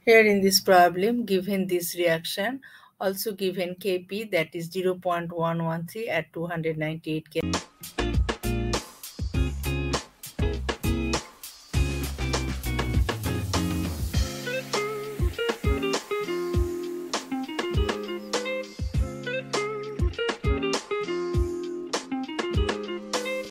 Here in this problem, given this reaction, also given Kp, that is 0.113 at 298 K.